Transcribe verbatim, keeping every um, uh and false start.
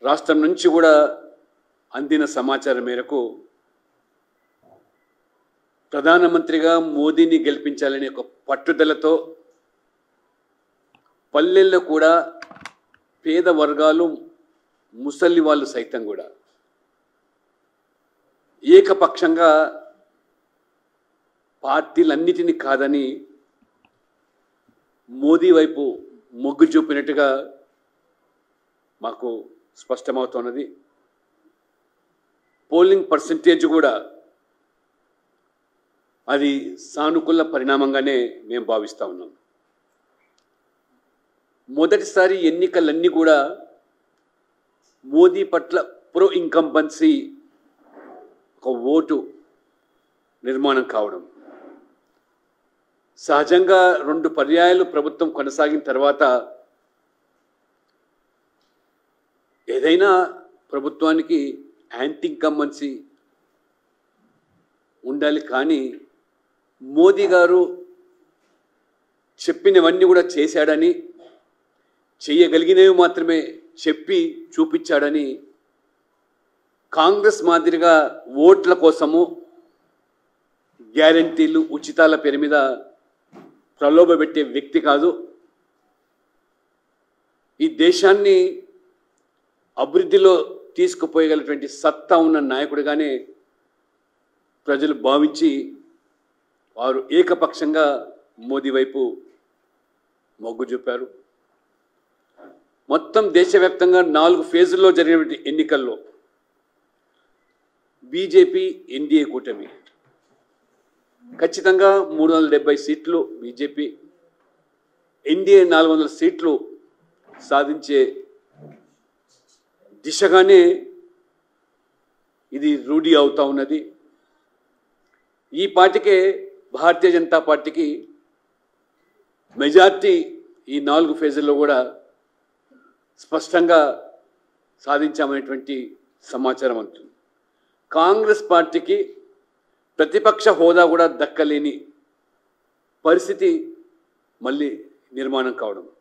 రాష్ట్రం నుంచి కూడా అందిన సమాచారం మేరకు ప్రధానమంత్రిగా మోదీని గెలిపించాలనే ఒక పట్టుదలతో పల్లెల్లో కూడా పేద వర్గాలు ముసలి వాళ్ళు సైతం కూడా ఏకపక్షంగా పార్టీలన్నిటినీ కాదని మోదీ వైపు మొగ్గు చూపినట్టుగా మాకు స్పష్టమవుతున్నది. పోలింగ్ పర్సంటేజ్ కూడా అది సానుకూల పరిణామంగానే మేము భావిస్తూ ఉన్నాం. మొదటిసారి ఎన్నికలన్నీ కూడా మోదీ పట్ల ప్రో ఇన్కంబెన్సీ ఒక ఓటు నిర్మాణం కావడం, సహజంగా రెండు పర్యాయాలు ప్రభుత్వం కొనసాగిన తర్వాత ఏదైనా ప్రభుత్వానికి యాంటీ ఇన్కంబెన్సీ ఉండాలి. కానీ మోదీ గారు చెప్పినవన్నీ కూడా చేశాడని, చేయగలిగినవి మాత్రమే చెప్పి చూపించాడని కాంగ్రెస్ మాదిరిగా ఓట్ల కోసము గ్యారంటీలు ఉచితాల పేరు మీద ప్రలోభపెట్టే వ్యక్తి కాదు. ఈ దేశాన్ని అభివృద్ధిలో తీసుకుపోయగలిగినటువంటి సత్తా ఉన్న నాయకుడిగానే ప్రజలు భావించి వారు ఏకపక్షంగా మోదీ వైపు మొగ్గు చూపారు. మొత్తం దేశవ్యాప్తంగా నాలుగు ఫేజుల్లో జరిగినటువంటి ఎన్నికల్లో బీజేపీ ఎన్డీఏ కూటమి ఖచ్చితంగా మూడు వందల డెబ్బై సీట్లు బీజేపీ, ఎన్డీఏ నాలుగు వందల సీట్లు సాధించే దిశగానే ఇది రూఢి అవుతా ఉన్నది. ఈ పార్టీకే భారతీయ జనతా పార్టీకి మెజార్టీ ఈ నాలుగు ఫేజుల్లో కూడా స్పష్టంగా సాధించామనేటువంటి సమాచారం అంటుంది. కాంగ్రెస్ పార్టీకి ప్రతిపక్ష హోదా కూడా దక్కలేని పరిస్థితి మళ్ళీ నిర్మాణం కావడం,